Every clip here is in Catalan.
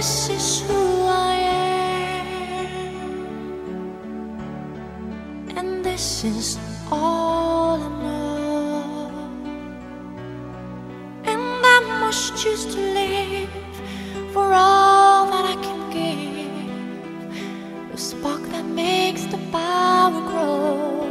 this is who I am, and this is all I know, and I must choose to live for all that I can give, the spark that makes the power grow,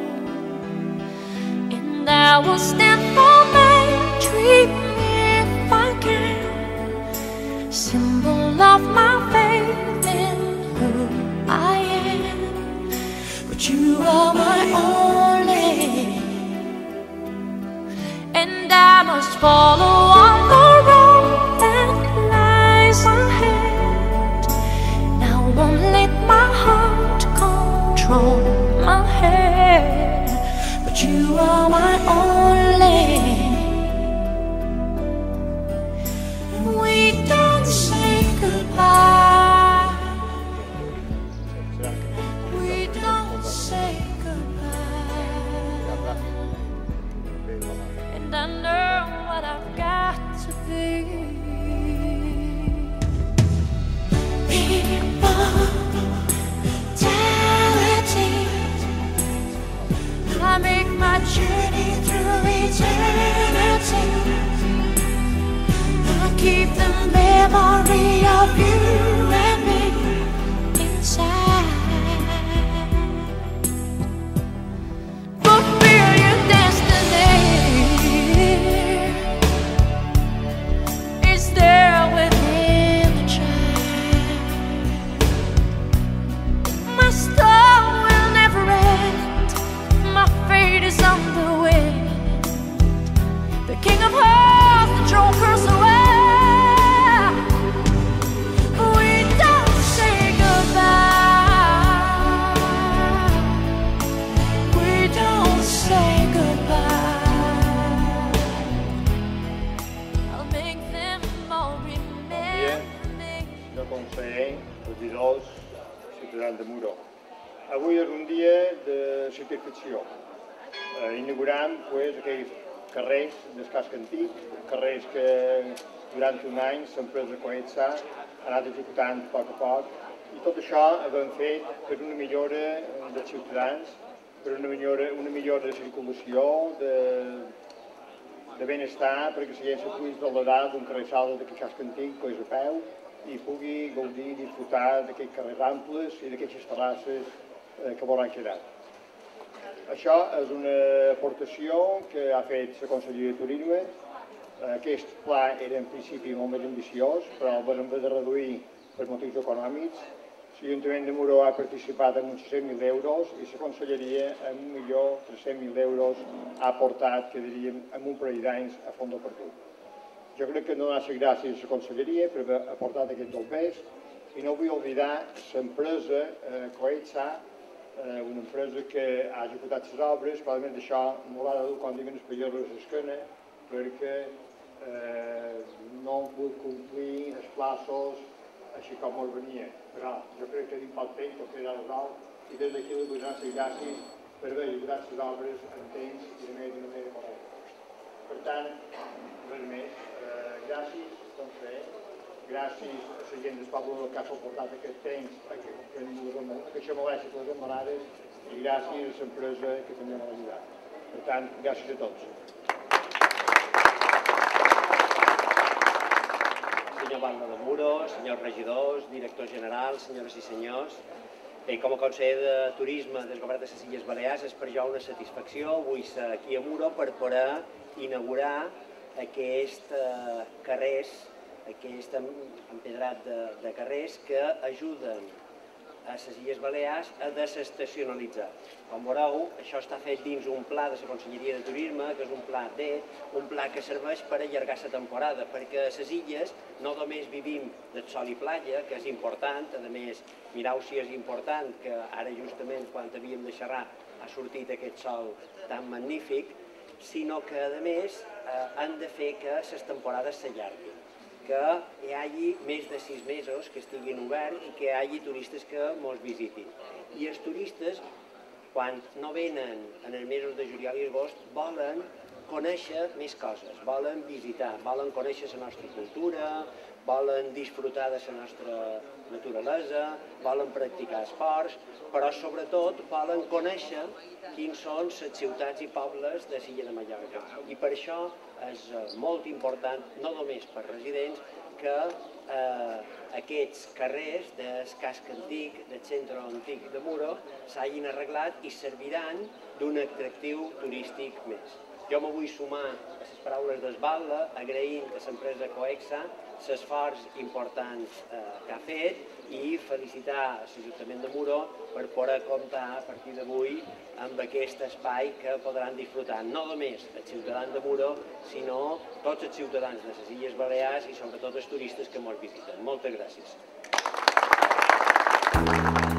and I will stand for my dream if I can, symbol of my faith in who I am. But you are my only, and I must follow on the road that lies ahead. And I won't let my heart control my head. But you are my only. We don't say goodbye. We don't say goodbye. And I know what I've got to be. Immortality. I make my journey through eternity. I keep the memory of you and me inside. Fulfill your destiny. It's there within the child. My star will never end. My fate is on the wind. The king of hearts, the joker's away. We don't say goodbye. We don't say goodbye. I'll make them all remember me. Senyor conseller, regidors, ciutadans de Muro. Avui és un dia de satisfacció. Inaugurant aquells carrers del casc antic, carrers que durant un any l'empresa Coetsa ha anat executant a poc, i tot això ho hem fet per una millora dels ciutadans, per una millora de circulació, de benestar, perquè la gent se pugui traslladar d'un carrer Saldes d'aquest casc antic, coix a peu, i pugui gaudir i disfrutar d'aquests carrers amples i d'aquestes terrasses que veuran quedar. Això és una aportació que ha fet la Conselleria de Turisme. Aquest pla era en principi molt més ambiciós, però el vam haver de reduir per motius econòmics. L'Ajuntament de Muro ha participat amb uns 600.000 euros i la Conselleria amb 1.300.000 euros ha aportat, que diríem, en un parell d'anys a fons perdut. Jo crec que no donar les gràcies a la Conselleria per haver aportat aquest del pes, i no vull oblidar l'empresa Coetsa, una empresa que ha executat les obres, però a més d'això m'ho va dur quan diguen els pagesos a l'esquena, perquè no han pogut complir els plaços així com els venia. Però jo crec que dins poc temps tot quedarà resolt, i des d'aquí li vull donar les gràcies per haver executat les obres en temps i d'una manera correcta. Per tant, res més. Gràcies, conseller. Gràcies a la gent del poble que ha suportat aquest temps, aquesta molèstia que les embarades, i gràcies a l'empresa que també m'ha ajudat. Per tant, gràcies a tots. Senyor Balma de Muro, senyors regidors, directors generals, senyores i senyors, com a conseller de Turisme del Govern de les Illes Balears, és per jo una satisfacció avui ser aquí a Muro per poder inaugurar aquests carrers, aquest empedrat de carrers que ajuden a les Illes Balears a desestacionalitzar. Com veureu, això està fet dins un pla de la Conselleria de Turisme, que és un pla D, un pla que serveix per allargar la temporada, perquè a les illes no només vivim del sol i platja, que és important, a més, mireu si és important, que ara justament quan havíem de xerrar ha sortit aquest sol tan magnífic, sinó que a més han de fer que les temporades s'allarguin, que hi hagi més de 6 mesos que estiguin oberts i que hi hagi turistes que mos visitin. I els turistes, quan no venen en els mesos de juliol i agost, volen conèixer més coses, volen visitar, volen conèixer la nostra cultura, volen disfrutar de la nostra naturalesa, volen practicar esports, però sobretot volen conèixer quins són les ciutats i pobles de l'illa de Mallorca. I per això és molt important, no només per residents, que aquests carrers del casc antic, del centre antic de Muro, s'hagin arreglat i serviran d'un atractiu turístic més. Jo me vull sumar a les paraules d'Esbalda, agraint a l'empresa Coexa l'esforç important que ha fet i felicitar l'Ajuntament de Muro per poder comptar a partir d'avui amb aquest espai que podran disfrutar no només els ciutadans de Muro, sinó tots els ciutadans de les Illes Balears i sobretot els turistes que ens visiten. Moltes gràcies.